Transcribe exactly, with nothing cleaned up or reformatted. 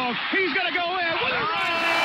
He's going to go in with a right hand.